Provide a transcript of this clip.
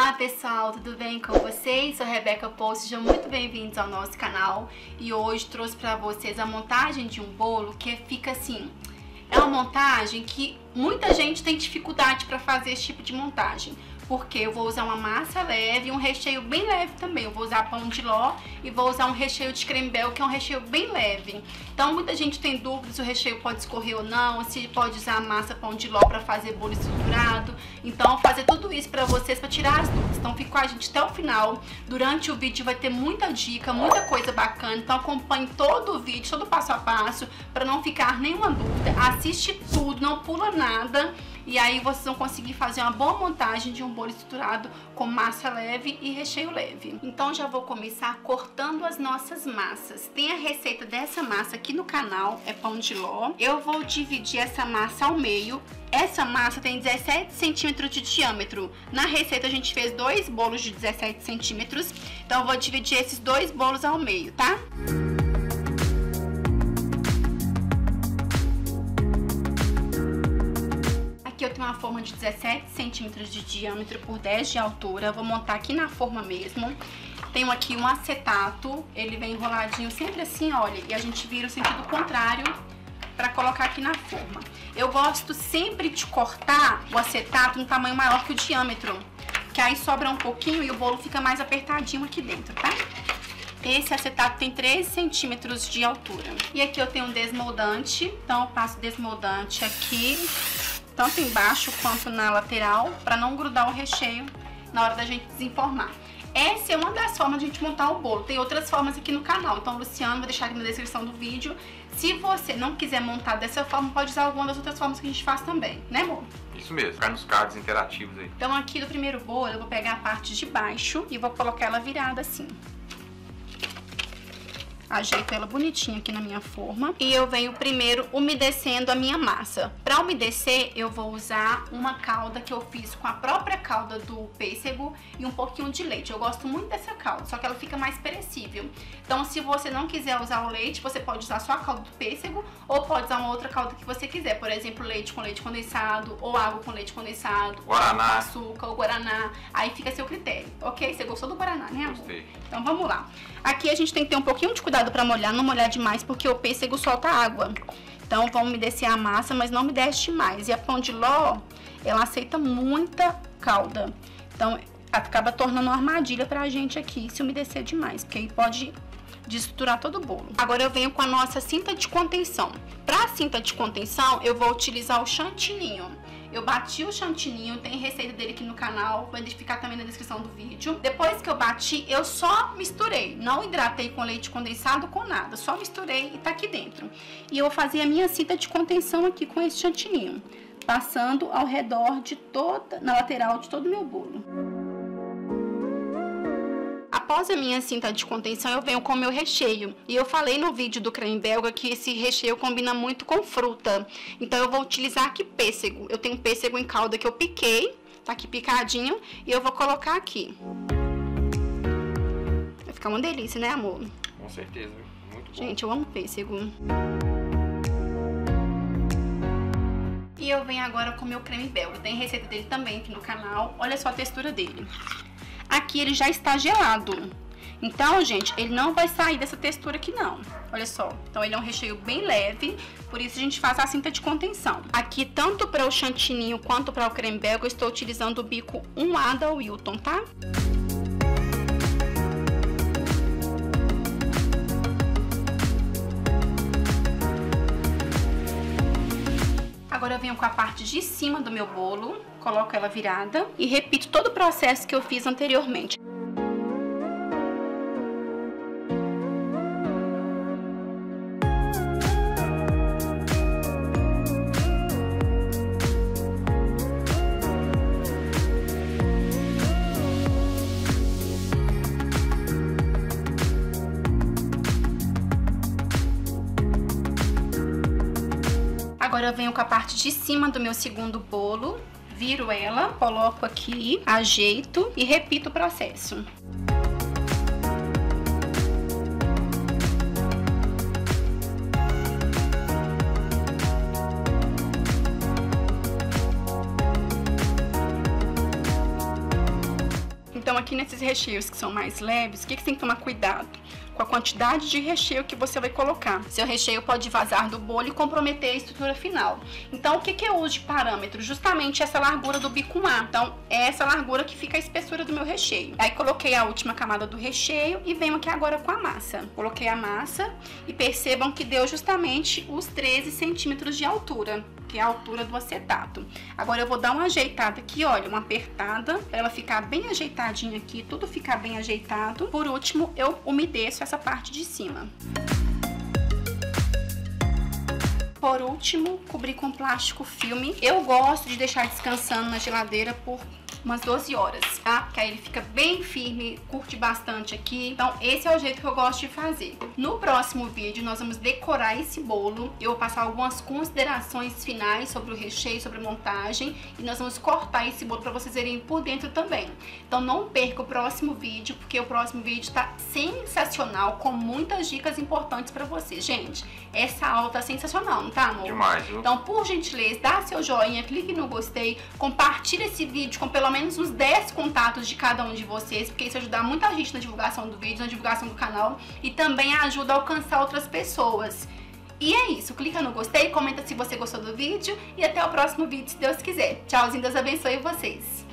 Olá pessoal, tudo bem com vocês? Sou Rebeca Post, sejam muito bem-vindos ao nosso canal. E hoje trouxe pra vocês a montagem de um bolo que fica assim. É uma montagem que muita gente tem dificuldade pra fazer esse tipo de montagem. Porque eu vou usar uma massa leve e um recheio bem leve também. Eu vou usar pão de ló e vou usar um recheio de creme bel, que é um recheio bem leve. Então muita gente tem dúvidas se o recheio pode escorrer ou não, se pode usar a massa pão de ló para fazer bolo estruturado. Então eu vou fazer tudo isso para vocês, para tirar as dúvidas. Então fique com a gente até o final. Durante o vídeo vai ter muita dica, muita coisa bacana. Então acompanhe todo o vídeo, todo passo a passo, para não ficar nenhuma dúvida. Assiste tudo, não pula nada. E aí vocês vão conseguir fazer uma boa montagem de um bolo estruturado com massa leve e recheio leve. Então já vou começar cortando as nossas massas. Tem a receita dessa massa aqui no canal, é pão de ló. Eu vou dividir essa massa ao meio. Essa massa tem 17 centímetros de diâmetro. Na receita a gente fez 2 bolos de 17 centímetros. Então eu vou dividir esses 2 bolos ao meio, tá? Aqui eu tenho uma forma de 17 centímetros de diâmetro por 10 de altura. Vou montar aqui na forma mesmo. Tenho aqui um acetato, ele vem enroladinho sempre assim, olha, e a gente vira o sentido contrário para colocar aqui na forma. Eu gosto sempre de cortar o acetato no tamanho maior que o diâmetro, que aí sobra um pouquinho e o bolo fica mais apertadinho aqui dentro, tá? Esse acetato tem 13 centímetros de altura. E aqui eu tenho um desmoldante, então eu passo desmoldante aqui, tanto embaixo quanto na lateral, para não grudar o recheio na hora da gente desenformar. Essa é uma das formas de a gente montar o bolo. Tem outras formas aqui no canal, então o Luciano vai deixar aqui na descrição do vídeo. Se você não quiser montar dessa forma, pode usar alguma das outras formas que a gente faz também, né, amor? Isso mesmo, ficar nos cards interativos aí. Então aqui do primeiro bolo eu vou pegar a parte de baixo e vou colocar ela virada assim. Ajeito ela bonitinha aqui na minha forma. E eu venho primeiro umedecendo a minha massa. Para umedecer, eu vou usar uma calda que eu fiz com a própria calda do pêssego e um pouquinho de leite. Eu gosto muito dessa calda, só que ela fica mais perecível. Então, se você não quiser usar o leite, você pode usar só a calda do pêssego ou pode usar uma outra calda que você quiser. Por exemplo, leite com leite condensado ou água com leite condensado, guaraná, com açúcar ou guaraná. Aí fica a seu critério, ok? Você gostou do guaraná, né, amor? Gostei. Então, vamos lá. Aqui a gente tem que ter um pouquinho de cuidado para molhar, não molhar demais, porque o pêssego solta água. Então, vamos umedecer a massa, mas não umedece demais. E a pão de ló, ela aceita muita calda. Então, acaba tornando uma armadilha pra gente aqui, se umedecer demais, porque aí pode desestruturar todo o bolo. Agora eu venho com a nossa cinta de contenção. Pra cinta de contenção, eu vou utilizar o chantininho. Eu bati o chantininho, tem receita dele aqui no canal, vai ficar também na descrição do vídeo. Depois que eu bati, eu só misturei, não hidratei com leite condensado, com nada, só misturei e tá aqui dentro. E eu vou fazer a minha cinta de contenção aqui com esse chantininho, passando ao redor de toda, na lateral de todo o meu bolo. Após a minha cinta de contenção, eu venho com o meu recheio. E eu falei no vídeo do creme belga que esse recheio combina muito com fruta. Então eu vou utilizar aqui pêssego. Eu tenho pêssego em calda que eu piquei, tá aqui picadinho, e eu vou colocar aqui. Vai ficar uma delícia, né, amor? Com certeza, muito bom. Gente, eu amo pêssego. E eu venho agora com o meu creme belga. Tem receita dele também aqui no canal. Olha só a textura dele. Aqui ele já está gelado. Então, gente, ele não vai sair dessa textura aqui não. Olha só. Então ele é um recheio bem leve, por isso a gente faz a cinta de contenção. Aqui, tanto para o chantininho quanto para o creme belga, eu estou utilizando o bico 1A da Wilton, tá? Agora eu venho com a parte de cima do meu bolo, coloco ela virada e repito todo o processo que eu fiz anteriormente. Agora eu venho com a parte de cima do meu segundo bolo, viro ela, coloco aqui, ajeito e repito o processo. aqui nesses recheios que são mais leves, o que você tem que tomar cuidado? Com a quantidade de recheio que você vai colocar. Seu recheio pode vazar do bolo e comprometer a estrutura final. Então, o que eu uso de parâmetro? Justamente essa largura do bico A. Então, é essa largura que fica a espessura do meu recheio. Aí, coloquei a última camada do recheio e venho aqui agora com a massa. Coloquei a massa e percebam que deu justamente os 13 centímetros de altura, que é a altura do acetato. Agora eu vou dar uma ajeitada aqui, olha, uma apertada, para ela ficar bem ajeitadinha aqui, tudo ficar bem ajeitado. Por último, eu umedeço essa parte de cima. Por último, cobrir com plástico filme. Eu gosto de deixar descansando na geladeira por umas 12 horas, tá? Porque aí ele fica bem firme, curte bastante aqui. Então, esse é o jeito que eu gosto de fazer. No próximo vídeo, nós vamos decorar esse bolo. Eu vou passar algumas considerações finais sobre o recheio, sobre a montagem. E nós vamos cortar esse bolo pra vocês verem por dentro também. Então, não perca o próximo vídeo, porque o próximo vídeo tá sensacional, com muitas dicas importantes pra vocês. Gente, essa aula tá sensacional, não tá, amor? Demais, viu? Então, por gentileza, dá seu joinha, clique no gostei, compartilha esse vídeo com pelo menos uns 10 contatos de cada um de vocês, porque isso ajuda muita gente na divulgação do vídeo, na divulgação do canal e também ajuda a alcançar outras pessoas. E é isso, clica no gostei, comenta se você gostou do vídeo e até o próximo vídeo, se Deus quiser. Tchauzinho, Deus abençoe vocês.